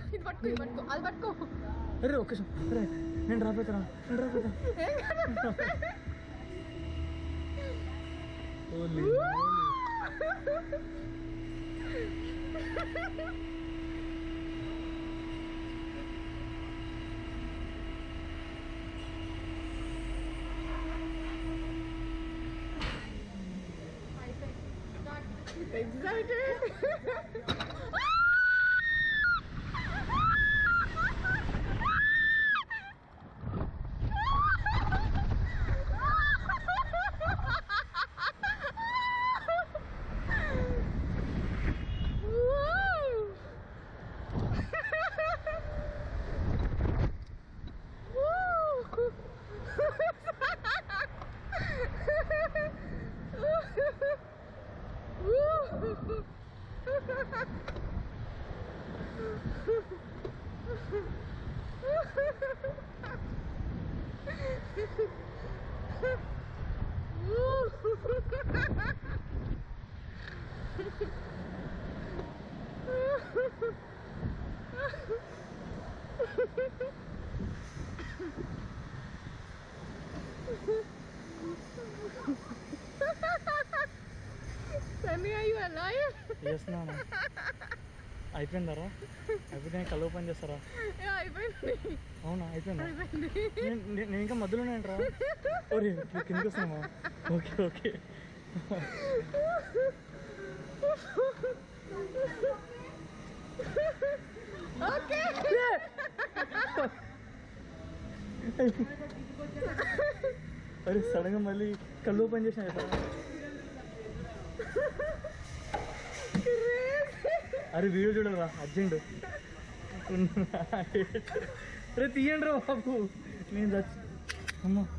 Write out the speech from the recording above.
ఇది పట్టుకో ఇది పట్టుకో అది పట్టుకో. అరే ఒక్క అరే నేను రాపోతున్నా excited. Sunny, are you alive? Yes, Nana. అయిపోయిందరా? అయిపోతే కళ్ళు ఓపెన్ చేస్తారా? అయిపోయింది. అవునా? అయిపోయిందా? నేను ఇంకా మధ్యలోనే అంటారా? ఓరే కిందకి వస్తున్నామా? Okay okay. ఓకే. అరే సడన్గా మళ్ళీ కళ్ళు ఓపెన్ చేసిన అరే వీడియో చూడరా అర్జెంట్. రే తీయండి రా బాబు నేను చచ్చి అమ్మా